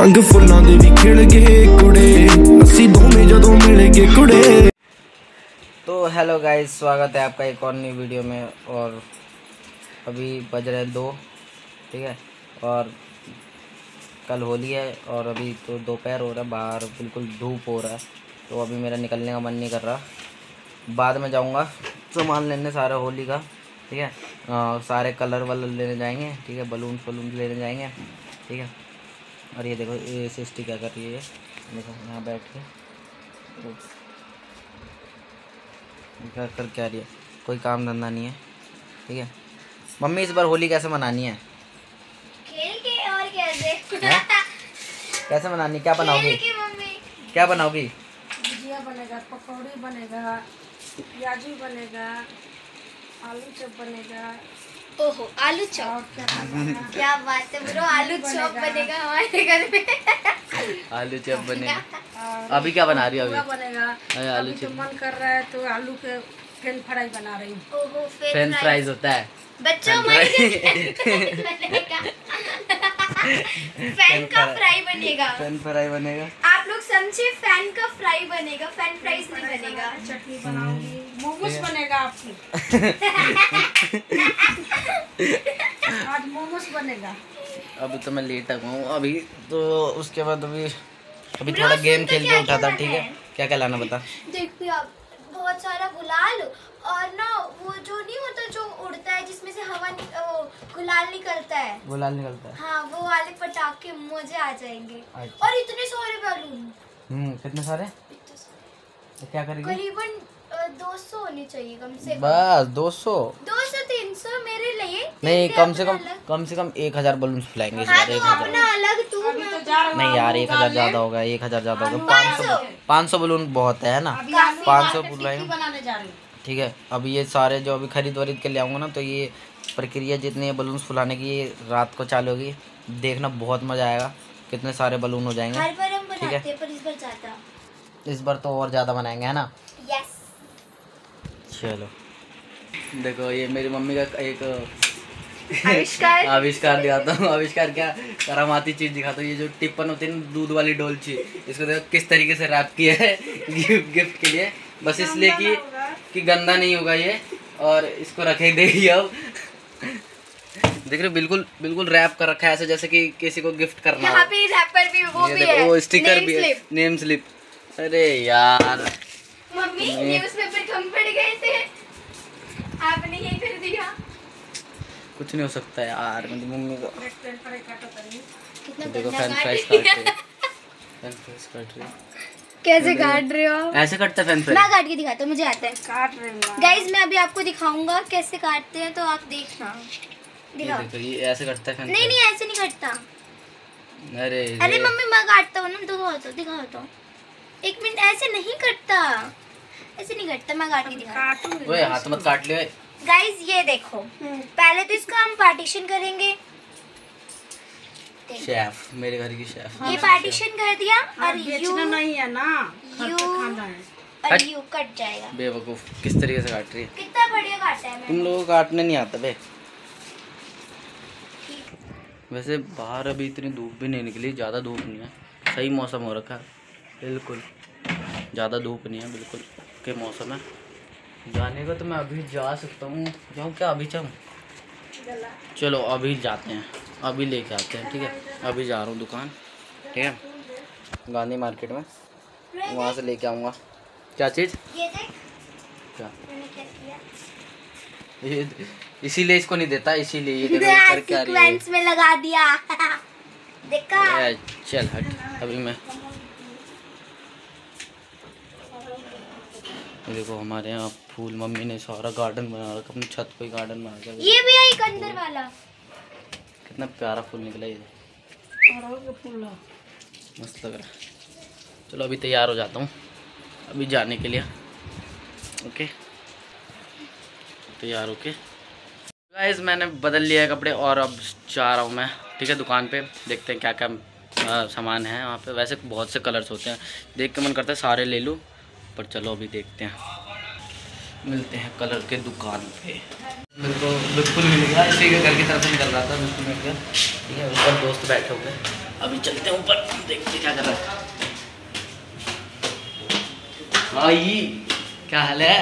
रंग फुल्लां दे भी खिल गए कुड़े, असी दोवें जदों मिल गए कुड़े। तो हेलो गाइस, स्वागत है आपका एक और नई वीडियो में। और अभी बज रहे हैं 2, ठीक है। और कल होली है और अभी तो दोपहर हो रहा है, बाहर बिल्कुल धूप हो रहा है, तो अभी मेरा निकलने का मन नहीं कर रहा। बाद में जाऊंगा सामान लेने सारा होली का, ठीक है। सारे कलर वलर लेने जाएंगे, ठीक है। बलून लेने जाएंगे, ठीक है। और ये देखो ये सिस्टी क्या कर रही है, ये देखो यहाँ बैठ के क्या कर क्या रही है, कोई काम धंधा नहीं है, ठीक है। मम्मी इस बार होली कैसे मनानी है? खेल के और कैसे? कैसे मनानी, क्या बनाओगी? क्या बनाओगी? भुजिया बनेगा, पकौड़ी बनेगा, प्याजी बनेगा, आलू चॉप बनेगा। ओहो, आलू चॉप, क्या बात है ब्रो, आलू चॉप बनेगा हमारे घर में। आलू चॉप बनेगा। अभी क्या बना रही हो? अभी बनेगा। आलू तो मन कर रहा है तो आलू के फ्रेंच फ्राई बना रही हूँ। ओहो, फ्रेंच फ्राइज होता है बच्चों बनेगा। फैन का फ्राई बनेगा। फ्रेंच फ्राई बनेगा। आप लोग समझे, फैन का फ्राई बनेगा, फैन फ्राइज नहीं बनेगा। चटनी बनाऊंगी, मोमोज बनेगा आपकी। आज मोमोज बनेगा। अभी तो मैं लेट हूँ अभी, तो उसके बाद अभी थोड़ा गेम खेल के उठा था, ठीक है। क्या क्या लाना बता? देखिए आप, बहुत सारा गुलाल और ना वो जो नहीं होता जो उड़ता है जिसमें से हवा गुलाल निकलता है। गुलाल निकलता है, हाँ, वो वाले पटाखे मजे आ जाएंगे। अच्छा। और इतने सारे बैलून। कितने सारे? तो क्या करेंगे? करीबन 200 होने चाहिए कम से कम। बस 200 300 मेरे लिए। नहीं, कम से कम 1000 बलून फुलाएंगे इस हाँ, बार। तो 1000 अपना अलग तू नहीं यार, 1000 ज्यादा होगा, 1000 ज्यादा होगा। 500 बलून बहुत है ना, 500 फुलाएंगे, बनाने जा रही हूँ, ठीक है। अभी ये सारे जो अभी खरीद वरीद के ले आऊँगा ना, तो ये प्रक्रिया जितनी बलून फुलाने की ये रात को चालू होगी, देखना बहुत मज़ा आएगा, कितने सारे बलून हो जाएंगे। हर बार हम ठीक है, बनाते हैं पर इस बार ज़्यादा। इस बार तो और ज़्यादा बनाएंगे, है ना? यस। चलो देखो, ये मेरी मम्मी का एक आविष्कार दिखाता हूँ। आविष्कार क्या, करामाती चीज़ दिखाता हूँ। ये जो टिप्पन होती है ना, दूध वाली डोलची, इसको देखो किस तरीके से रैप किया है गिफ्ट के लिए, बस इसलिए कि गंदा नहीं होगा ये, और इसको रखे देगी। अब देख रहे, बिल्कुल रैप कर रखा है ऐसे जैसे कि किसी को गिफ्ट करना। यहाँ पे रैपर भी वो भी है, वो स्टिकर भी है, नेम स्लिप। अरे यार मम्मी, न्यूज़पेपर कम पड़ गए थे, आपने ये कर दिया। कुछ नहीं हो सकता यार, मेरी मम्मी को कितना देखो गंदा फैन काट फ्राइज दिया। काट रही है। कैसे काट रहे हो? ऐसे कटता फैन फ्राइज। मैं काट के दिखाता हूँ, मुझे आता है। काट रही हूँ गाइस, मैं अभी आपको दिखाऊंगा कैसे काटते हैं, तो आप देखना। दिखाओ। देखो ये ऐसे कटता है फैन नहीं फ्राइज। ऐसे नहीं कटता। अरे मम्मी, मैं काटता हूँ ना, दिखाओ तो। एक मिनट, ऐसे नहीं कटता, ऐसे नहीं कटता, मैं काट के दिखाऊंगा। ओए हाथ मत काट ले। गाइस ये देखो, पहले तो इसको हम पार्टीशन करेंगे। शेफ, मेरे घर की शेफ। ये पार्टीशन कर दिया और बेचना नहीं है ना, खाना है। और यू कट जाएगा। बेवकूफ, किस तरीके से काट रही है? कितना बढ़िया काटा है तुम मैंने। लोगों को काटने नहीं आता बे। वैसे बाहर अभी इतनी धूप भी नहीं निकली, ज़्यादा धूप नहीं है, सही मौसम हो रखा है, बिल्कुल ज़्यादा धूप नहीं है, बिल्कुल के मौसम है। जाने का तो मैं अभी जा सकता हूँ, जाऊँ क्या? अभी जाऊँ? चलो अभी जाते हैं, अभी लेके आते हैं, ठीक है। अभी जा रहा हूँ दुकान, ठीक है, गांधी मार्केट में, वहाँ से लेके आऊँगा। क्या चीज़? ये देख क्या? मैंने क्या किया। ये इसीलिए इसको नहीं देता, इसीलिए ये देखो कर क्या रही है। सीक्वेंस में लगा दिया। देखा? चल हट, अभी मैं देखो हमारे यहाँ फूल, मम्मी ने सारा गार्डन बना रखा, अपनी छत पे गार्डन बना रखा। ये भी है एक अंदर वाला, कितना प्यारा फूल निकला ये, फूल मस्त लग रहा है। चलो अभी तैयार हो जाता हूँ अभी जाने के लिए, ओके। तैयार होके गाइस मैंने बदल लिया है कपड़े और अब जा रहा हूँ मैं, ठीक है, दुकान पे। देखते हैं क्या क्या सामान है वहाँ पे। वैसे बहुत से कलर्स होते हैं, देख के मन करता है सारे ले लूँ, पर चलो अभी देखते हैं। मिलते हैं कलर के दुकान पे। मेरे को बिल्कुल मिल गया, इसी के घर की तरफ से निकल रहा था, बिल्कुल मिल गया। ठीक है, ऊपर दोस्त बैठे हुए, अभी चलते हैं ऊपर, देखते क्या कर रहा है। भाई क्या हाल है?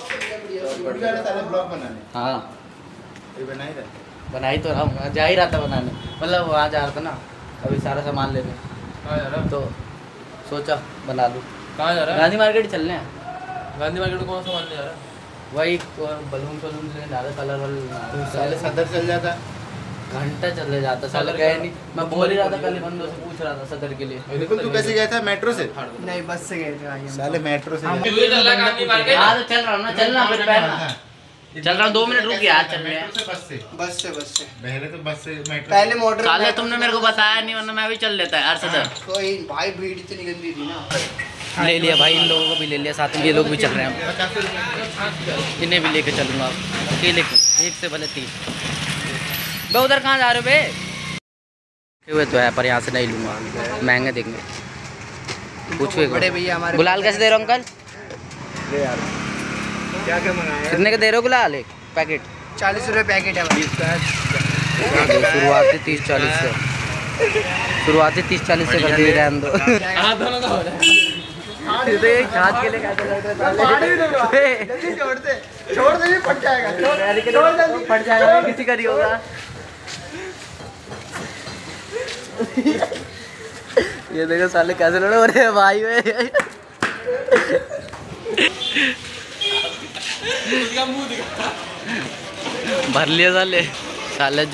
हाँ बना ही तो रहा हूँ, जा ही रहा था बनाने, मतलब वहाँ जा रहा था ना अभी सारा सामान लेने। कहाँ जा रहा? तो सोचा बना लूँ। कहाँ जा रहा है? गांधी मार्केट चलने हैं। गांधी मार्केट में कौन सा सामान ले जा रहा है? वही बलून लेने जा रहा, कलर वाले। साले सदर चल जाता, घंटा चले जाता, साले गए नहीं। मैं बोल ही रहा था, कल बंदों से पूछ रहा था सदर के लिए। बिल्कुल। तू कैसे गया था? मेट्रो से? नहीं बस से गए थे भाई हम। साले मेट्रो से तू ये चल रहा है गांधी मार्केट? हाँ तो चल रहा हूँ ना, चलना फिर पहले चल रहा हूँ, 2 मिनट रुक यार, चल रहे हैं। बस से पहले तो बस से मेट्रो। पहले मोटर साले तुमने मेरे को बताया नहीं, वरना मैं भी चल लेता है यार सदर। कोई भाई भीड़ इतनी गंदी थी ना। ले लिया भाई, इन लोगों को भी ले लिया साथ में, ये लोग भी चल रहे हैं, इन्हें भी लेके चलूँगा अकेले को, 1 से भले 3। बे उधर कहाँ जा रहे हो बे? हुए तो है पर यहाँ से नहीं लूँगा, महंगे देंगे। पूछो बड़े भैया हमारे गुलाल कैसे दे रहे हो अंकल? क्या क्या मंगाया? कितने के दे रहे हो गुलाल एक पैकेट? 40 रुपये पैकेट है भाई। शुरुआती 30-40 से, शुरुआती 30-40 से कर दिए रहने दो। हाँ दोनों का हो रहा है। छाछ के लिए कैसे लग रहा है? जल्दी छोड़ दे फट जाएगा। फट जाएगा, किसी का नहीं होगा। ये देखो साले कैसे लड़ रहे हैं भाई वे। उसका मुंह दिखा। भर लिया साले, साले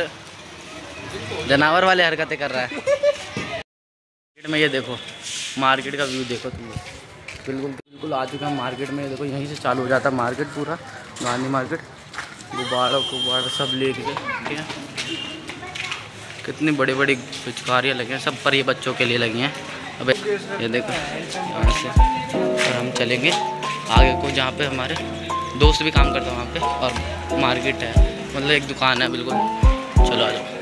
जानवर वाले हरकतें कर रहा है। मार्केट में ये देखो, मार्केट का व्यू देखो तुम, बिल्कुल आ चुका है मार्केट में। ये देखो यहीं से चालू हो जाता है मार्केट, पूरा गांधी मार्केट। गुब्बारा सब लेके, ठीक है। कितनी बड़ी बड़ी पिचकारियाँ लगी हैं, सब पर ये बच्चों के लिए लगी हैं। अब ये देखो यहाँ से और हम चलेंगे आगे को, जहाँ पे हमारे दोस्त भी काम करते हैं वहाँ पे, और मार्केट है, मतलब एक दुकान है बिल्कुल। चलो आ जाओ।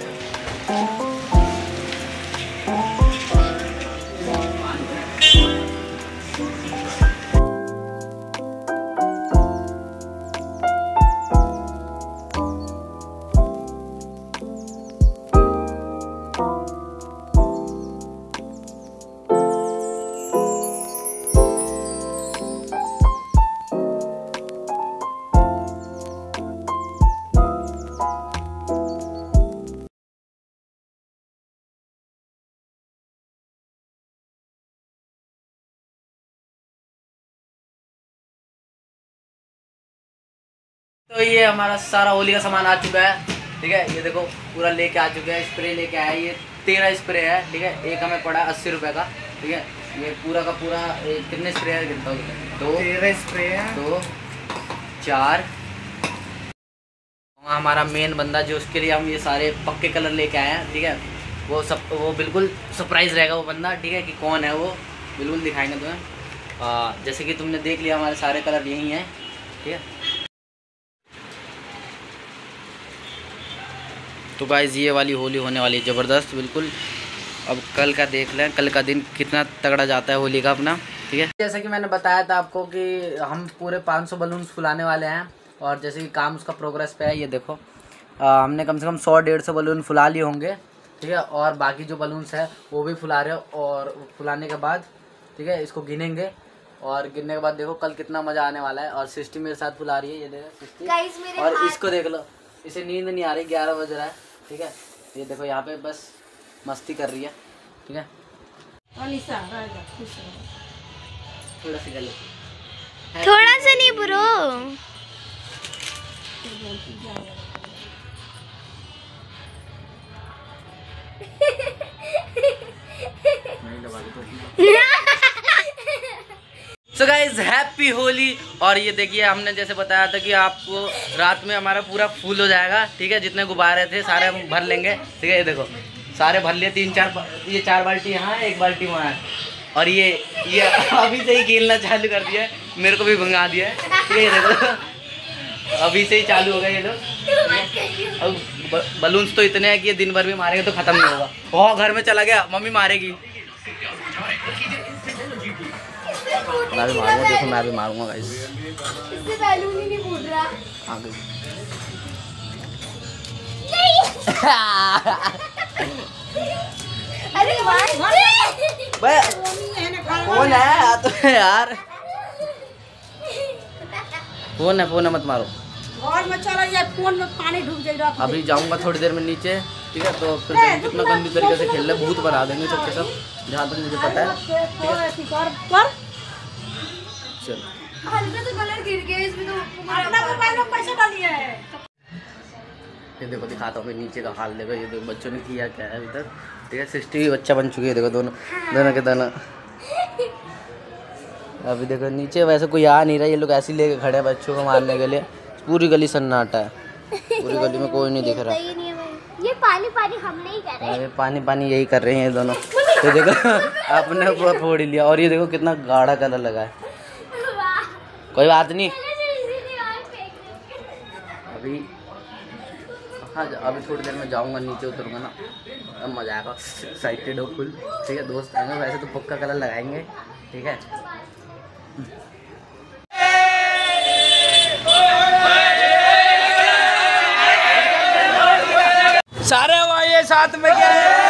तो ये हमारा सारा होली का सामान आ चुका है, ठीक है। ये देखो पूरा लेके आ चुके हैं, स्प्रे लेके आया, ये 13 स्प्रे है, ठीक है। एक हमें पड़ा 80 रुपये का, ठीक है। ये पूरा का पूरा कितने स्प्रे है गिनता हूँ? 13 स्प्रे है, 2 4। हमारा मेन बंदा जो, उसके लिए हम ये सारे पक्के कलर लेके आए हैं, ठीक है। वो बिल्कुल सरप्राइज रहेगा वो बंदा, ठीक है, कि कौन है वो, बिल्कुल दिखाएंगे तुम्हें। जैसे कि तुमने देख लिया हमारे सारे कलर यही हैं, ठीक है। तो गाइस ये वाली होली होने वाली है ज़बरदस्त बिल्कुल। अब कल का देख लें, कल का दिन कितना तगड़ा जाता है होली का अपना, ठीक है। जैसा कि मैंने बताया था आपको कि हम पूरे 500 बलून्स फुलाने वाले हैं, और जैसे कि काम उसका प्रोग्रेस पे है। ये देखो हमने कम से कम 100-150 बलून फुला लिए होंगे, ठीक है। और बाकी जो बलून्स है वो भी फुला रहे हो, और फुलाने के बाद, ठीक है, इसको गिनेंगे, और गिनने के बाद देखो कल कितना मज़ा आने वाला है। और सिस्टी मेरे साथ फुला रही है, ये देखो सिस्टी, और इसको देख लो, इसे नींद नहीं आ रही, 11 बज रहा है, ठीक है। ये देखो यहाँ पे बस मस्ती कर रही है, ठीक है। थोड़ा सा गले, थोड़ा सा नहीं bro. So guys happy Holi. और ये देखिए हमने जैसे बताया था कि आपको रात में हमारा पूरा फुल हो जाएगा, ठीक है। जितने गुब्बारे थे सारे हम भर लेंगे, ठीक है। ये देखो सारे भर लिए, 3-4, ये 4 बाल्टी यहाँ है, 1 बाल्टी वहाँ है। और ये अभी से ही खेलना चालू कर दिया है, मेरे को भी भंगा दिया है, ठीक है। ये देखो अभी से ही चालू हो गए ये लोग। अब बलून्स तो इतने हैं कि ये दिन भर भी मारेंगे तो ख़त्म नहीं होगा। घर में चला गया, मम्मी मारेगी। मैं भी मारूंगा, देखो मैं भी मारूंगा गाइस। इससे बैलून ही नहीं फूट रहा। आगे अरे बे फोन है तो यार, फोन है मत मारो। घर में चला ये फोन में पानी डूब जाएगा। अभी जाऊंगा थोड़ी देर में नीचे, ठीक है? तो फिर देखो कितना गंदी तरीके से खेल रहे, भूत बना देंगे सबके सब, जहाँ तक मुझे पता है। ठीक है चल, हल्का तो कलर गिर गया इसमें, तो अपना मोबाइल में पैसे डालिए। ये देखो दिखाता हूँ नीचे का हाल, देखो ये देखो बच्चों ने किया क्या है अभी तक। ठीक है 60 बच्चा बन चुके हैं, देखो दोनों के दोनों। अभी देखो नीचे वैसे कोई आ नहीं रहा, ये लोग ऐसे ही लेके खड़े हैं बच्चों को मारने के लिए। पूरी गली सन्नाटा है, पूरी गली में कोई नहीं दिख रहा। ये पानी पानी हम नहीं कर रहे। अरे पानी यही कर रहे हैं ये दोनों। तो देखो आपने वो फोड़ ही लिया, और ये देखो कितना गाढ़ा कलर लगा है। कोई बात नहीं, अभी हाँ अभी थोड़ी देर में जाऊंगा नीचे, उतरूंगा ना, अब मजा आएगा। एक्साइटेड हो फुल। ठीक है दोस्त आएंगे, वैसे तो पक्का कलर लगाएंगे। ठीक है सारे भाई साथ में गए।